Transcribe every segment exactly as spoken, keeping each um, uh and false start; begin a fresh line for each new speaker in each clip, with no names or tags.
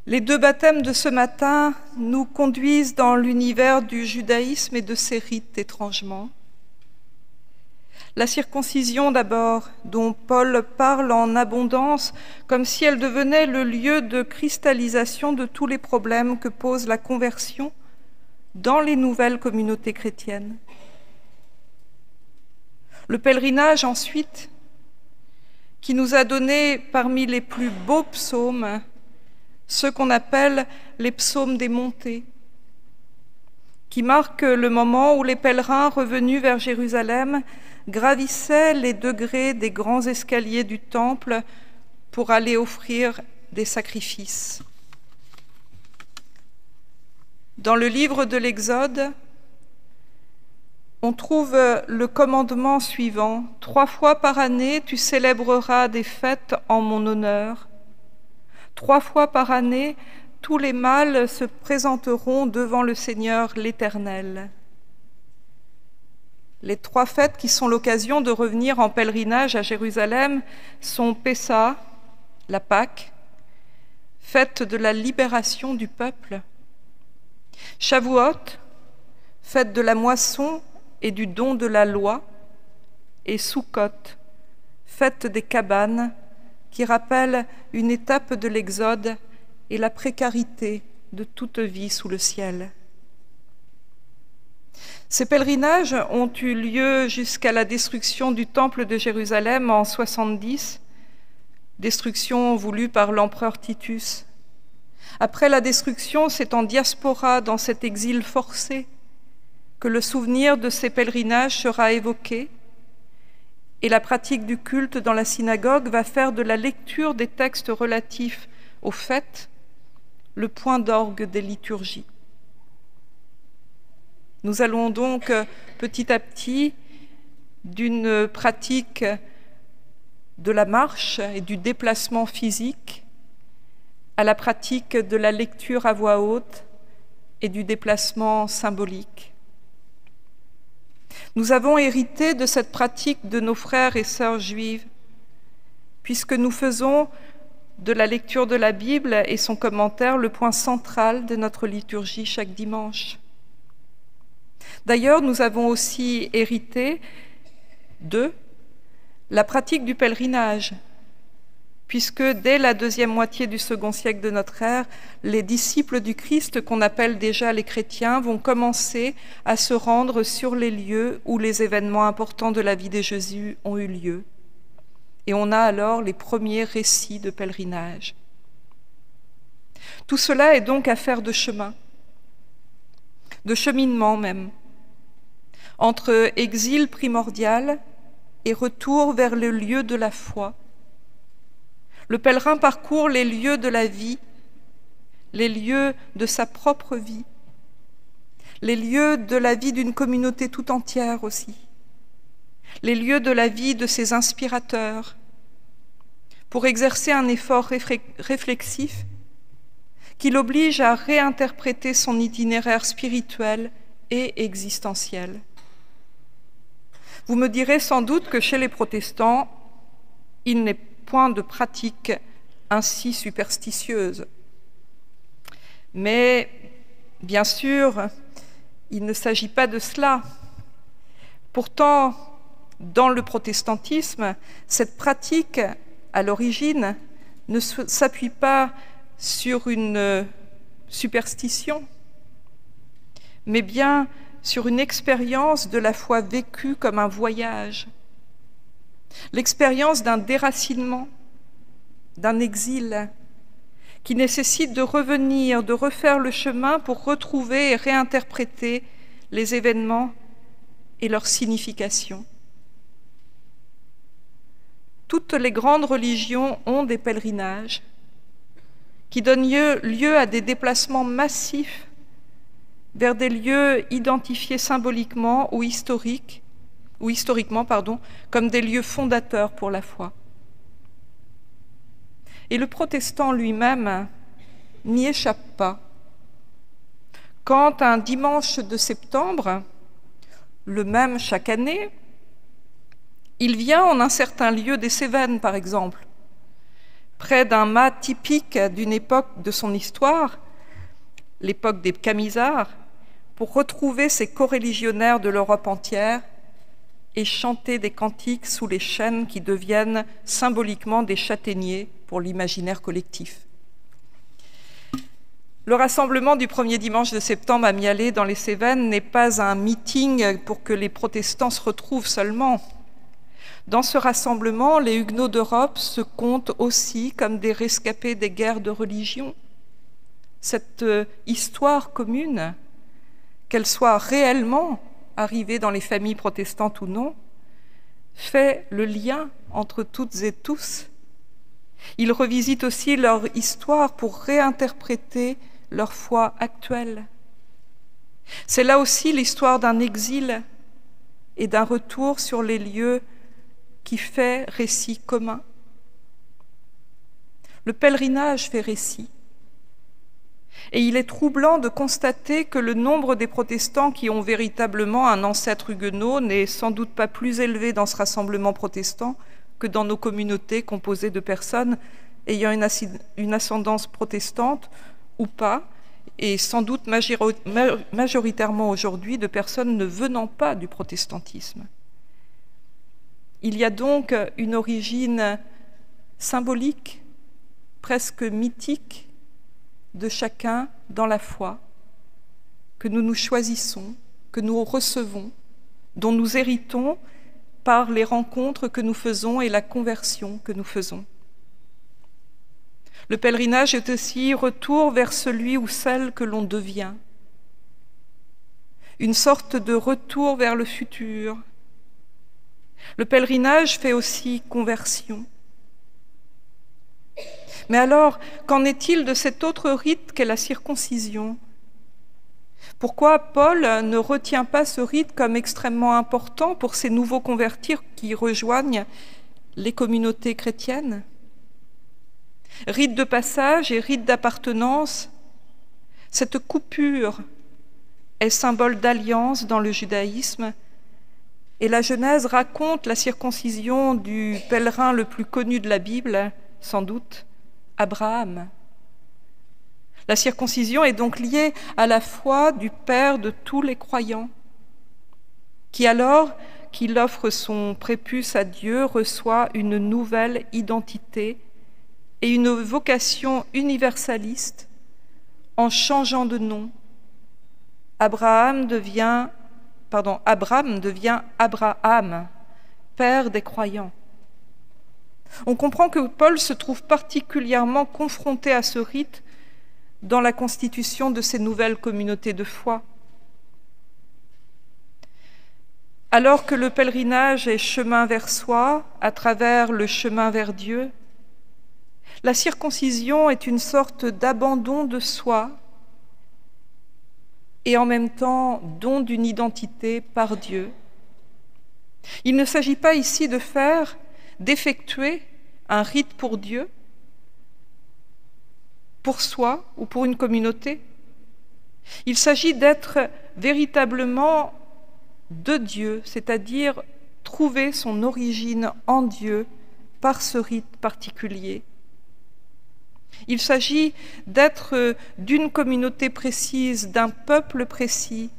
Les deux baptêmes de ce matin nous conduisent dans l'univers du judaïsme et de ses rites étrangement. La circoncision d'abord, dont Paul parle en abondance, comme si elle devenait le lieu de cristallisation de tous les problèmes que pose la conversion dans les nouvelles communautés chrétiennes. Le pèlerinage ensuite, qui nous a donné parmi les plus beaux psaumes, ceux qu'on appelle les psaumes des montées, qui marquent le moment où les pèlerins revenus vers Jérusalem gravissaient les degrés des grands escaliers du temple pour aller offrir des sacrifices. Dans le livre de l'Exode, on trouve le commandement suivant: « Trois fois par année, tu célébreras des fêtes en mon honneur. Trois fois par année, tous les mâles se présenteront devant le Seigneur l'Éternel. » Les trois fêtes qui sont l'occasion de revenir en pèlerinage à Jérusalem sont Pessa, la Pâque, fête de la libération du peuple, Shavuot, fête de la moisson et du don de la loi, et Sukkot, fête des cabanes, qui rappelle une étape de l'Exode et la précarité de toute vie sous le ciel. Ces pèlerinages ont eu lieu jusqu'à la destruction du temple de Jérusalem en soixante-dix, destruction voulue par l'empereur Titus. Après la destruction, c'est en diaspora, dans cet exil forcé, que le souvenir de ces pèlerinages sera évoqué, et la pratique du culte dans la synagogue va faire de la lecture des textes relatifs aux fêtes le point d'orgue des liturgies. Nous allons donc petit à petit d'une pratique de la marche et du déplacement physique à la pratique de la lecture à voix haute et du déplacement symbolique. Nous avons hérité de cette pratique de nos frères et sœurs juives, puisque nous faisons de la lecture de la Bible et son commentaire le point central de notre liturgie chaque dimanche. D'ailleurs, nous avons aussi hérité de la pratique du pèlerinage, puisque dès la deuxième moitié du second siècle de notre ère, les disciples du Christ, qu'on appelle déjà les chrétiens, vont commencer à se rendre sur les lieux où les événements importants de la vie de Jésus ont eu lieu. Et on a alors les premiers récits de pèlerinage. Tout cela est donc affaire de chemin, de cheminement même, entre exil primordial et retour vers le lieu de la foi. Le pèlerin parcourt les lieux de la vie, les lieux de sa propre vie, les lieux de la vie d'une communauté tout entière aussi, les lieux de la vie de ses inspirateurs, pour exercer un effort réflexif qui l'oblige à réinterpréter son itinéraire spirituel et existentiel. Vous me direz sans doute que chez les protestants, il n'est point de pratique ainsi superstitieuse. Mais, bien sûr, il ne s'agit pas de cela. Pourtant, dans le protestantisme, cette pratique, à l'origine, ne s'appuie pas sur une superstition, mais bien sur une expérience de la foi vécue comme un voyage, l'expérience d'un déracinement, d'un exil, qui nécessite de revenir, de refaire le chemin pour retrouver et réinterpréter les événements et leur signification. Toutes les grandes religions ont des pèlerinages qui donnent lieu, lieu à des déplacements massifs vers des lieux identifiés symboliquement ou, historiques, ou historiquement pardon, comme des lieux fondateurs pour la foi. Et le protestant lui-même n'y échappe pas. Quand un dimanche de septembre, le même chaque année, il vient en un certain lieu des Cévennes, par exemple, près d'un mât typique d'une époque de son histoire, l'époque des Camisards, pour retrouver ces coreligionnaires de l'Europe entière et chanter des cantiques sous les chênes qui deviennent symboliquement des châtaigniers pour l'imaginaire collectif. Le rassemblement du premier dimanche de septembre à Mialet dans les Cévennes n'est pas un meeting pour que les protestants se retrouvent seulement. Dans ce rassemblement, les Huguenots d'Europe se comptent aussi comme des rescapés des guerres de religion. Cette histoire commune, qu'elle soit réellement arrivée dans les familles protestantes ou non, fait le lien entre toutes et tous. Ils revisitent aussi leur histoire pour réinterpréter leur foi actuelle. C'est là aussi l'histoire d'un exil et d'un retour sur les lieux qui fait récit commun. Le pèlerinage fait récit. Et il est troublant de constater que le nombre des protestants qui ont véritablement un ancêtre huguenot n'est sans doute pas plus élevé dans ce rassemblement protestant que dans nos communautés composées de personnes ayant une, une ascendance protestante ou pas, et sans doute majoritairement aujourd'hui de personnes ne venant pas du protestantisme. Il y a donc une origine symbolique, presque mythique, de chacun dans la foi, que nous nous choisissons, que nous recevons, dont nous héritons par les rencontres que nous faisons et la conversion que nous faisons. Le pèlerinage est aussi retour vers celui ou celle que l'on devient, une sorte de retour vers le futur. Le pèlerinage fait aussi conversion. Mais alors, qu'en est-il de cet autre rite qu'est la circoncision ? Pourquoi Paul ne retient pas ce rite comme extrêmement important pour ces nouveaux convertis qui rejoignent les communautés chrétiennes ? Rite de passage et rite d'appartenance, cette coupure est symbole d'alliance dans le judaïsme, et la Genèse raconte la circoncision du pèlerin le plus connu de la Bible, sans doute, Abraham. La circoncision est donc liée à la foi du Père de tous les croyants, qui alors qu'il offre son prépuce à Dieu reçoit une nouvelle identité et une vocation universaliste en changeant de nom. Abraham devient, pardon, Abraham devient Abraham, père des croyants. On comprend que Paul se trouve particulièrement confronté à ce rite dans la constitution de ces nouvelles communautés de foi. Alors que le pèlerinage est chemin vers soi, à travers le chemin vers Dieu, la circoncision est une sorte d'abandon de soi et en même temps don d'une identité par Dieu. Il ne s'agit pas ici de faire, d'effectuer un rite pour Dieu, pour soi ou pour une communauté. Il s'agit d'être véritablement de Dieu, c'est-à-dire trouver son origine en Dieu par ce rite particulier. Il s'agit d'être d'une communauté précise, d'un peuple précis.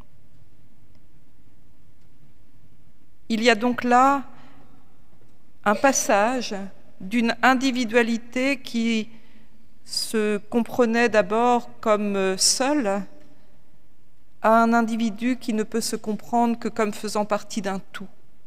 Il y a donc là un passage d'une individualité qui se comprenait d'abord comme seule à un individu qui ne peut se comprendre que comme faisant partie d'un tout.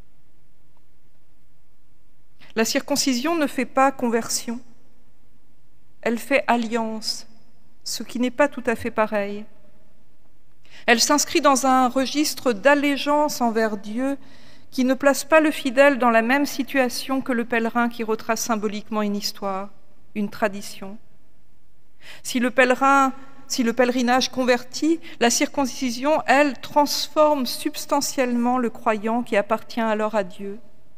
La circoncision ne fait pas conversion. Elle fait alliance, ce qui n'est pas tout à fait pareil. Elle s'inscrit dans un registre d'allégeance envers Dieu qui ne place pas le fidèle dans la même situation que le pèlerin qui retrace symboliquement une histoire, une tradition. Si le pèlerin, si le pèlerinage convertit, la circoncision, elle, transforme substantiellement le croyant qui appartient alors à Dieu.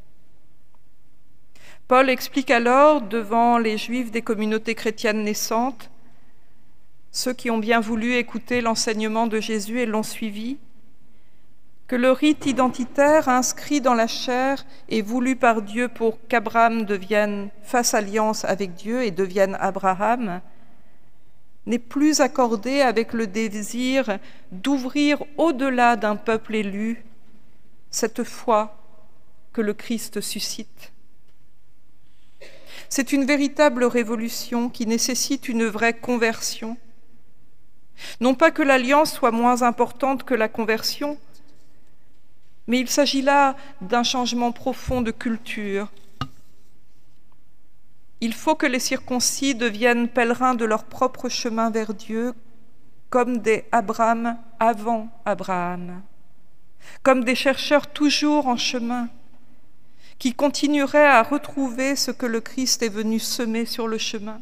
Paul explique alors devant les Juifs des communautés chrétiennes naissantes, ceux qui ont bien voulu écouter l'enseignement de Jésus et l'ont suivi, que le rite identitaire inscrit dans la chair et voulu par Dieu pour qu'Abraham devienne, fasse alliance avec Dieu et devienne Abraham, n'est plus accordé avec le désir d'ouvrir au-delà d'un peuple élu cette foi que le Christ suscite. C'est une véritable révolution qui nécessite une vraie conversion. Non pas que l'alliance soit moins importante que la conversion, mais il s'agit là d'un changement profond de culture. Il faut que les circoncis deviennent pèlerins de leur propre chemin vers Dieu, comme des Abraham avant Abraham, comme des chercheurs toujours en chemin, qui continueraient à retrouver ce que le Christ est venu semer sur le chemin.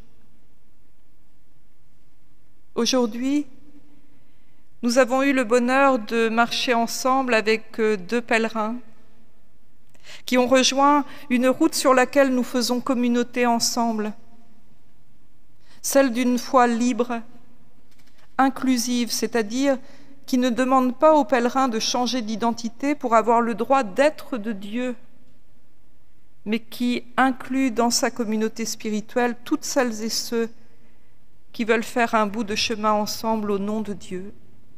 Aujourd'hui, nous avons eu le bonheur de marcher ensemble avec deux pèlerins qui ont rejoint une route sur laquelle nous faisons communauté ensemble, celle d'une foi libre, inclusive, c'est-à-dire qui ne demande pas aux pèlerins de changer d'identité pour avoir le droit d'être de Dieu, mais qui inclut dans sa communauté spirituelle toutes celles et ceux qui veulent faire un bout de chemin ensemble au nom de Dieu.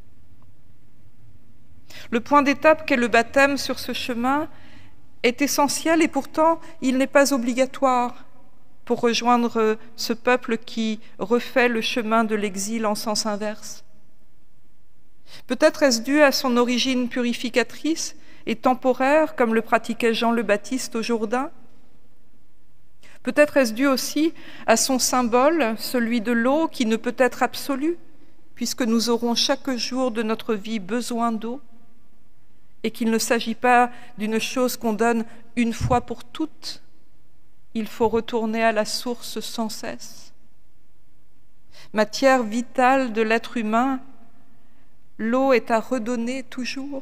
Le point d'étape qu'est le baptême sur ce chemin est essentiel et pourtant il n'est pas obligatoire pour rejoindre ce peuple qui refait le chemin de l'exil en sens inverse. Peut-être est-ce dû à son origine purificatrice et temporaire, comme le pratiquait Jean le Baptiste au Jourdain. Peut-être est-ce dû aussi à son symbole, celui de l'eau, qui ne peut être absolu, puisque nous aurons chaque jour de notre vie besoin d'eau, et qu'il ne s'agit pas d'une chose qu'on donne une fois pour toutes. Il faut retourner à la source sans cesse. Matière vitale de l'être humain, l'eau est à redonner toujours.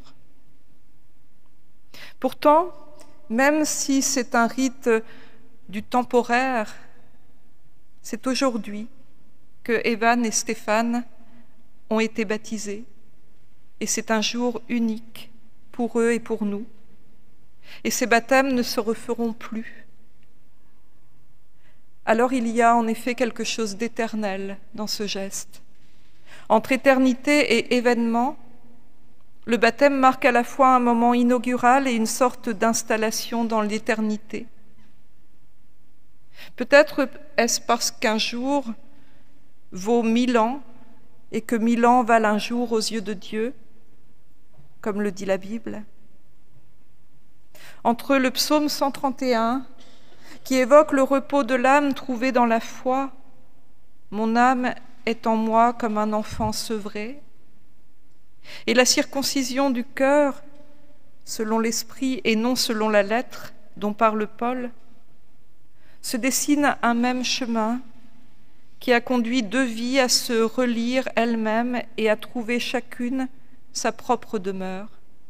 Pourtant, même si c'est un rite du temporaire, c'est aujourd'hui que Evan et Stéphane ont été baptisés, et c'est un jour unique pour eux et pour nous. Et ces baptêmes ne se referont plus. Alors il y a en effet quelque chose d'éternel dans ce geste. Entre éternité et événement, le baptême marque à la fois un moment inaugural et une sorte d'installation dans l'éternité. Peut-être est-ce parce qu'un jour vaut mille ans et que mille ans valent un jour aux yeux de Dieu, comme le dit la Bible. Entre le psaume cent trente et un, qui évoque le repos de l'âme trouvé dans la foi, « Mon âme est en moi comme un enfant sevré », et la circoncision du cœur, selon l'esprit et non selon la lettre, dont parle Paul, se dessine un même chemin qui a conduit deux vies à se relire elles-mêmes et à trouver chacune sa propre demeure.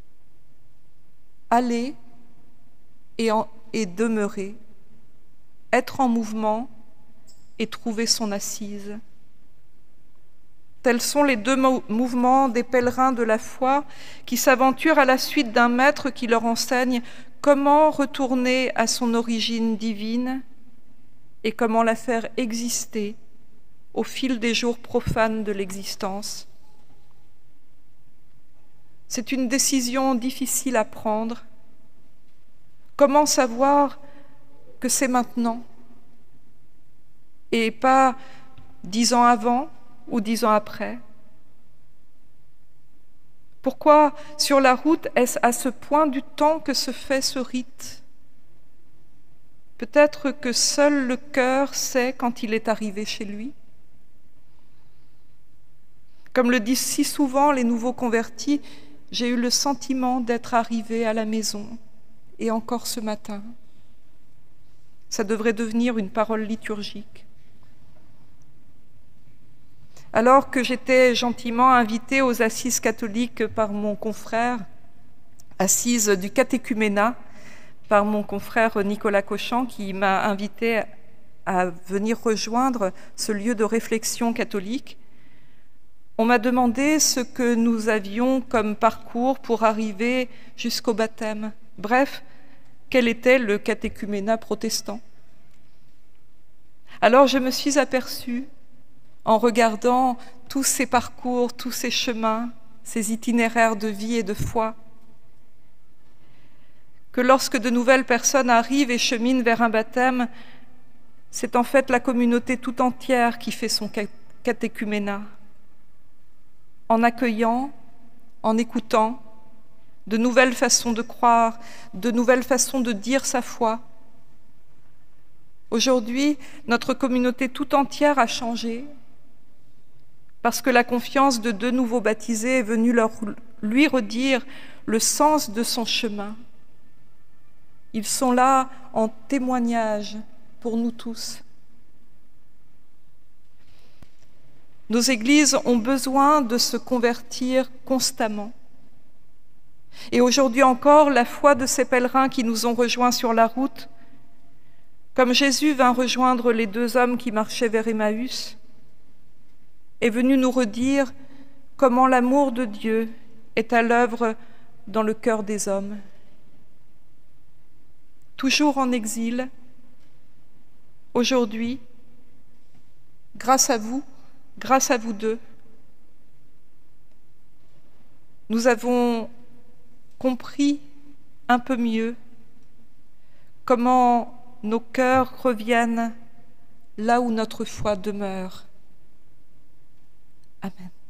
Aller et, en, et demeurer, être en mouvement et trouver son assise. Tels sont les deux mouvements des pèlerins de la foi qui s'aventurent à la suite d'un maître qui leur enseigne comment retourner à son origine divine et comment la faire exister au fil des jours profanes de l'existence. C'est une décision difficile à prendre. Comment savoir que c'est maintenant et pas dix ans avant ou dix ans après? Pourquoi, sur la route, est-ce à ce point du temps que se fait ce rite? Peut-être que seul le cœur sait quand il est arrivé chez lui. Comme le disent si souvent les nouveaux convertis, j'ai eu le sentiment d'être arrivé à la maison, et encore ce matin. Ça devrait devenir une parole liturgique. Alors que j'étais gentiment invitée aux assises catholiques par mon confrère, assises du catéchuménat, par mon confrère Nicolas Cochamp, qui m'a invitée à venir rejoindre ce lieu de réflexion catholique, On m'a demandé ce que nous avions comme parcours pour arriver jusqu'au baptême. Bref, quel était le catéchuménat protestant. Alors je me suis aperçue, en regardant tous ces parcours, tous ces chemins, ces itinéraires de vie et de foi, que lorsque de nouvelles personnes arrivent et cheminent vers un baptême, c'est en fait la communauté tout entière qui fait son catéchuménat, en accueillant, en écoutant, de nouvelles façons de croire, de nouvelles façons de dire sa foi. Aujourd'hui, notre communauté tout entière a changé parce que la confiance de deux nouveaux baptisés est venue leur, lui redire le sens de son chemin. Ils sont là en témoignage pour nous tous. Nos églises ont besoin de se convertir constamment. Et aujourd'hui encore, la foi de ces pèlerins qui nous ont rejoints sur la route, comme Jésus vint rejoindre les deux hommes qui marchaient vers Emmaüs, est venu nous redire comment l'amour de Dieu est à l'œuvre dans le cœur des hommes. Toujours en exil, aujourd'hui, grâce à vous, grâce à vous deux, nous avons compris un peu mieux comment nos cœurs reviennent là où notre foi demeure. Amen.